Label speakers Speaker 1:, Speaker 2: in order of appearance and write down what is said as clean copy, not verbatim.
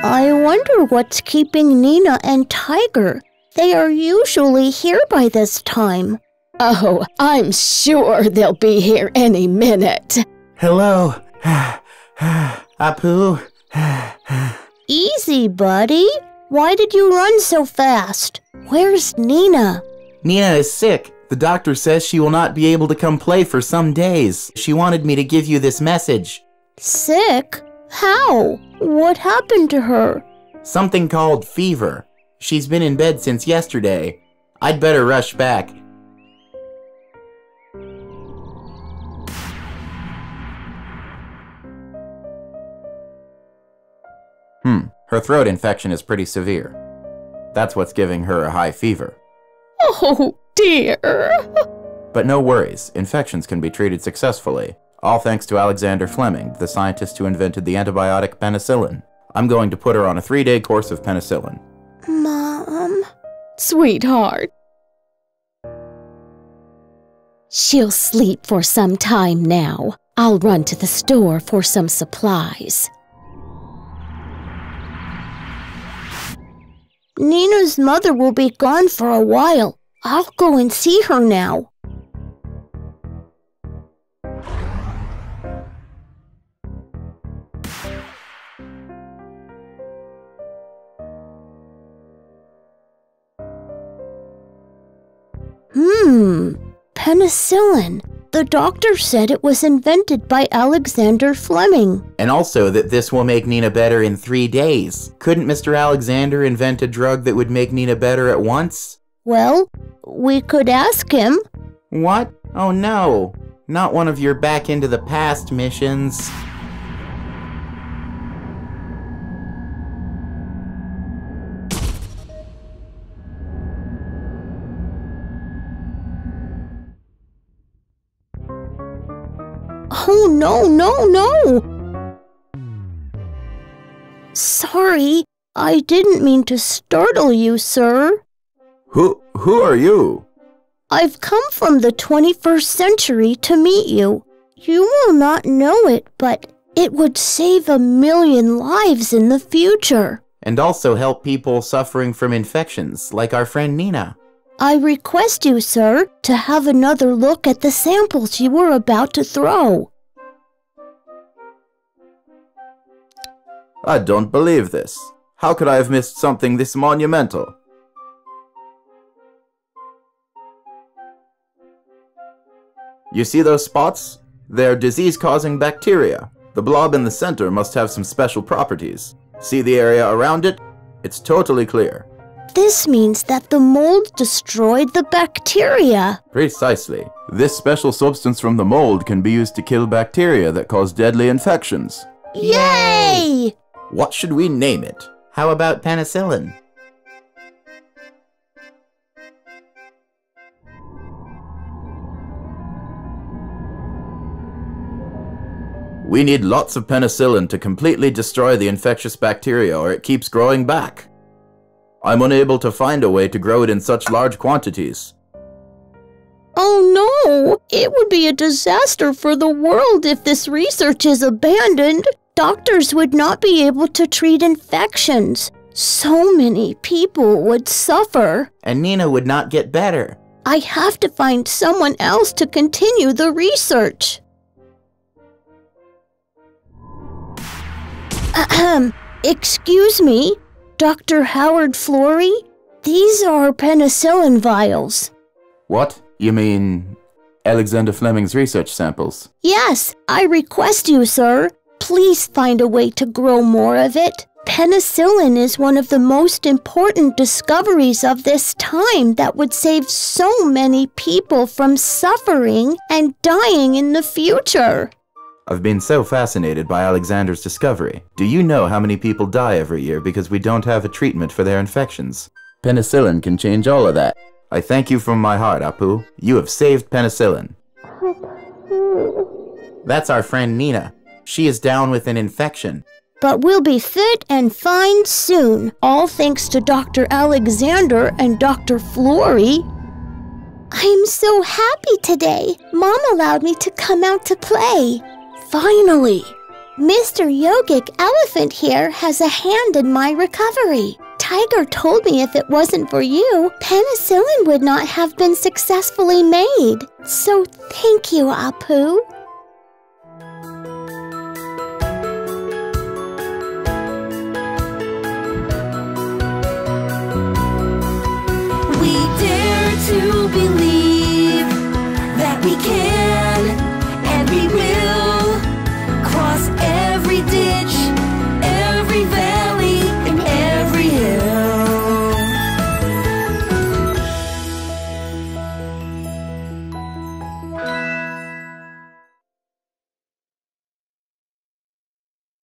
Speaker 1: I wonder what's keeping Neena and Tiger. They are usually here by this time.
Speaker 2: Oh, I'm sure they'll be here any minute.
Speaker 3: Hello, Appu.
Speaker 1: Easy, buddy. Why did you run so fast? Where's Neena?
Speaker 3: Neena is sick. The doctor says she will not be able to come play for some days. She wanted me to give you this message.
Speaker 1: Sick? How? What happened to her?
Speaker 3: Something called fever. She's been in bed since yesterday. I'd better rush back. Her throat infection is pretty severe. That's what's giving her a high fever.
Speaker 2: Oh, dear.
Speaker 3: But no worries, infections can be treated successfully. All thanks to Alexander Fleming, the scientist who invented the antibiotic penicillin. I'm going to put her on a 3-day course of penicillin.
Speaker 1: Mom?
Speaker 2: Sweetheart. She'll sleep for some time now. I'll run to the store for some supplies.
Speaker 1: Neena's mother will be gone for a while. I'll go and see her now. Penicillin. The doctor said it was invented by Alexander Fleming.
Speaker 3: And also that this will make Neena better in 3 days. Couldn't Mr. Alexander invent a drug that would make Neena better at once?
Speaker 1: Well, we could ask him.
Speaker 3: What? Oh no. Not one of your back into the past missions.
Speaker 1: Oh, no. Sorry, I didn't mean to startle you, sir.
Speaker 3: Who are you?
Speaker 1: I've come from the 21st century to meet you. You will not know it, but it would save 1 million lives in the future.
Speaker 3: And also help people suffering from infections, like our friend Neena.
Speaker 1: I request you, sir, to have another look at the samples you were about to throw.
Speaker 3: I don't believe this. How could I have missed something this monumental? You see those spots? They're disease-causing bacteria. The blob in the center must have some special properties. See the area around it? It's totally clear.
Speaker 1: This means that the mold destroyed the bacteria.
Speaker 3: Precisely. This special substance from the mold can be used to kill bacteria that cause deadly infections.
Speaker 1: Yay!
Speaker 3: What should we name it? How about penicillin? We need lots of penicillin to completely destroy the infectious bacteria, or it keeps growing back. I'm unable to find a way to grow it in such large quantities.
Speaker 1: Oh no! It would be a disaster for the world if this research is abandoned. Doctors would not be able to treat infections. So many people would suffer.
Speaker 3: And Neena would not get better.
Speaker 1: I have to find someone else to continue the research. Excuse me, Dr. Howard Florey? These are penicillin vials.
Speaker 3: What? You mean Alexander Fleming's research samples?
Speaker 1: Yes, I request you, sir. Please find a way to grow more of it. Penicillin is one of the most important discoveries of this time that would save so many people from suffering and dying in the future.
Speaker 3: I've been so fascinated by Alexander's discovery. Do you know how many people die every year because we don't have a treatment for their infections? Penicillin can change all of that. I thank you from my heart, Appu. You have saved penicillin. That's our friend Neena. She is down with an infection.
Speaker 1: But we'll be fit and fine soon, all thanks to Dr. Alexander and Dr. Florey. I'm so happy today. Mom allowed me to come out to play. Finally! Mr. Yogic Elephant here has a hand in my recovery. Tiger told me if it wasn't for you, penicillin would not have been successfully made. So thank you, Appu.
Speaker 4: We dare to believe that we can